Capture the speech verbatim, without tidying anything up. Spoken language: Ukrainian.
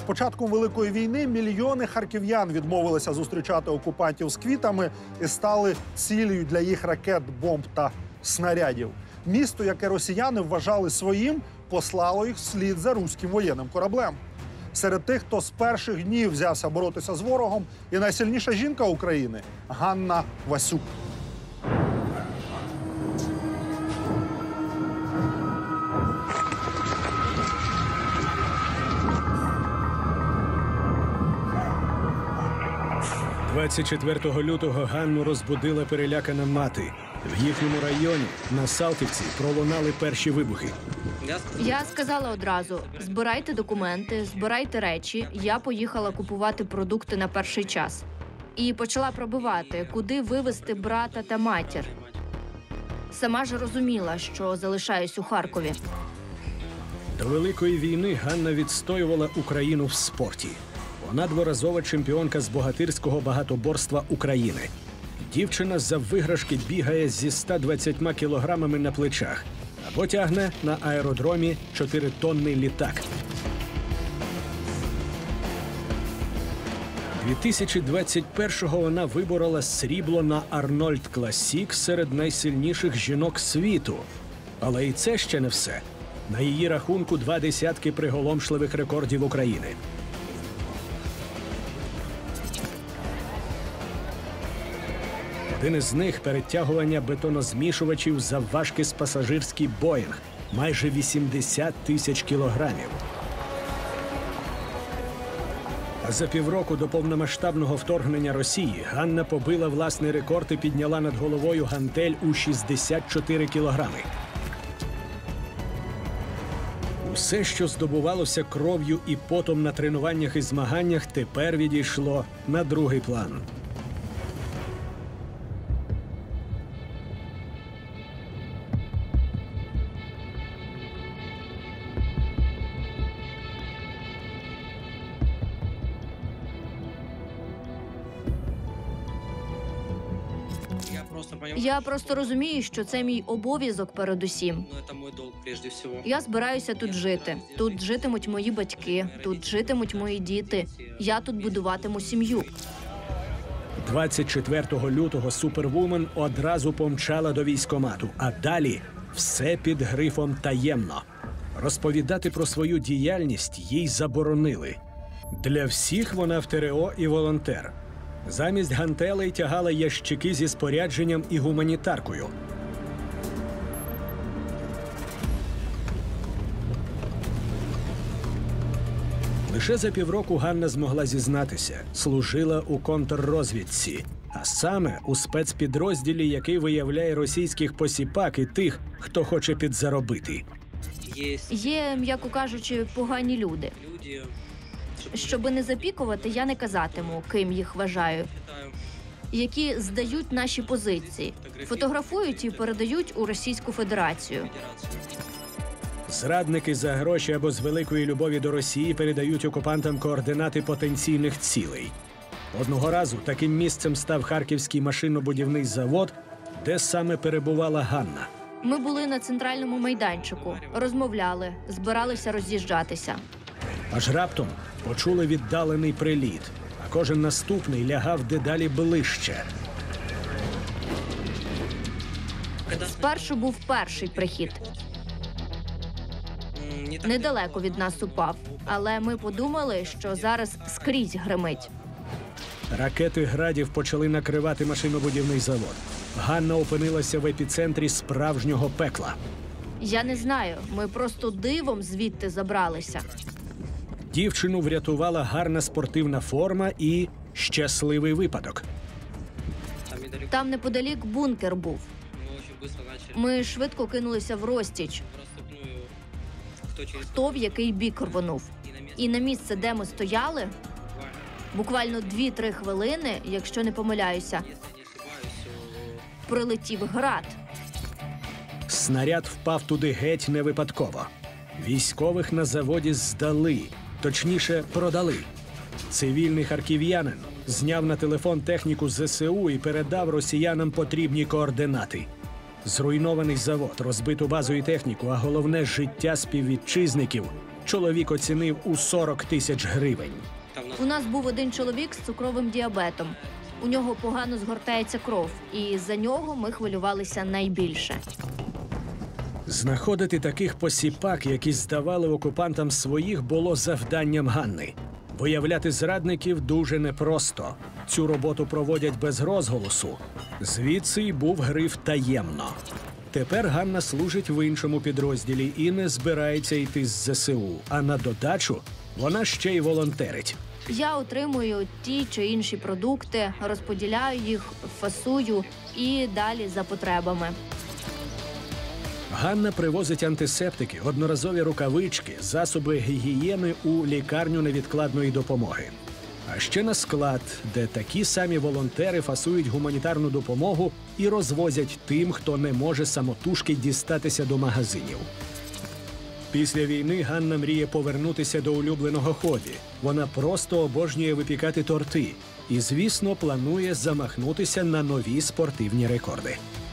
початком Великої війни мільйони харків'ян відмовилися зустрічати окупантів з квітами і стали цілею для їх ракет, бомб та снарядів. Місто, яке росіяни вважали своїм, послало їх вслід за руським воєнним кораблем. Серед тих, хто з перших днів взявся боротися з ворогом, і найсильніша жінка України – Ганна Васюк. двадцять четвертого лютого Ганну розбудила перелякана мати. В їхньому районі, на Салтівці, пролунали перші вибухи. Я сказала одразу: збирайте документи, збирайте речі. Я поїхала купувати продукти на перший час. І почала пробивати, куди вивезти брата та матір. Сама ж розуміла, що залишаюсь у Харкові. До Великої війни Ганна відстоювала Україну в спорті. Вона дворазова чемпіонка з богатирського багатоборства України. Дівчина за виграшки бігає зі ста двадцятьма кілограмами на плечах, або тягне на аеродромі чотиритонний літак. дві тисячі двадцять першого вона виборола срібло на Арнольд Класік серед найсильніших жінок світу. Але і це ще не все. На її рахунку два десятки приголомшливих рекордів України. Один із них – перетягування бетонозмішувачів завважки з пасажирський «Боїнг» – майже вісімдесят тисяч кілограмів. А за півроку до повномасштабного вторгнення Росії Ганна побила власний рекорд і підняла над головою гантель у шістдесят чотири кілограми. Усе, що здобувалося кров'ю і потом на тренуваннях і змаганнях, тепер відійшло на другий план. Я просто розумію, що це мій обов'язок передусім. Я збираюся тут жити. Тут житимуть мої батьки, тут житимуть мої діти. Я тут будуватиму сім'ю. двадцять четвертого лютого супервумен одразу помчала до військкомату, а далі все під грифом «таємно». Розповідати про свою діяльність їй заборонили. Для всіх вона в ТРО і волонтер. Замість гантелей тягала ящики зі спорядженням і гуманітаркою. Лише за півроку Ганна змогла зізнатися – служила у контррозвідці. А саме у спецпідрозділі, який виявляє російських посіпак і тих, хто хоче підзаробити. Є, м'яко кажучи, погані люди. Щоби не запікувати, я не казатиму, ким їх вважаю. Які здають наші позиції, фотографують і передають у Російську Федерацію. Зрадники за гроші або з великої любові до Росії передають окупантам координати потенційних цілей. Одного разу таким місцем став Харківський машинобудівний завод, де саме перебувала Ганна. Ми були на центральному майданчику, розмовляли, збиралися роз'їжджатися. Аж раптом почули віддалений приліт, а кожен наступний лягав дедалі ближче. Спершу був перший прихід. Недалеко від нас упав, але ми подумали, що зараз скрізь гримить. Ракети «Градів» почали накривати машинобудівний завод. Ганна опинилася в епіцентрі справжнього пекла. Я не знаю, ми просто дивом звідти забралися. Дівчину врятувала гарна спортивна форма і щасливий випадок. Там неподалік бункер був. Ми швидко кинулися в розтіч. Хто в який бік рвонув. І на місце, де ми стояли, буквально дві-три хвилини, якщо не помиляюся, прилетів град. Снаряд впав туди геть не випадково. Військових на заводі здали, точніше продали. Цивільний харків'янин зняв на телефон техніку зе се у і передав росіянам потрібні координати. Зруйнований завод, розбиту базу і техніку, а головне – життя співвітчизників чоловік оцінив у сорок тисяч гривень. У нас був один чоловік з цукровим діабетом. У нього погано згортається кров, і за нього ми хвилювалися найбільше. Знаходити таких посіпак, які здавали окупантам своїх, було завданням Ганни. Виявляти зрадників дуже непросто. Цю роботу проводять без розголосу. Звідси й був гриф «таємно». Тепер Ганна служить в іншому підрозділі і не збирається йти з зе се у. А на додачу вона ще й волонтерить. Я отримую ті чи інші продукти, розподіляю їх, фасую і далі за потребами. Ганна привозить антисептики, одноразові рукавички, засоби гігієни у лікарню невідкладної допомоги. А ще на склад, де такі самі волонтери фасують гуманітарну допомогу і розвозять тим, хто не може самотужки дістатися до магазинів. Після війни Ганна мріє повернутися до улюбленого хобі. Вона просто обожнює випікати торти. І, звісно, планує замахнутися на нові спортивні рекорди.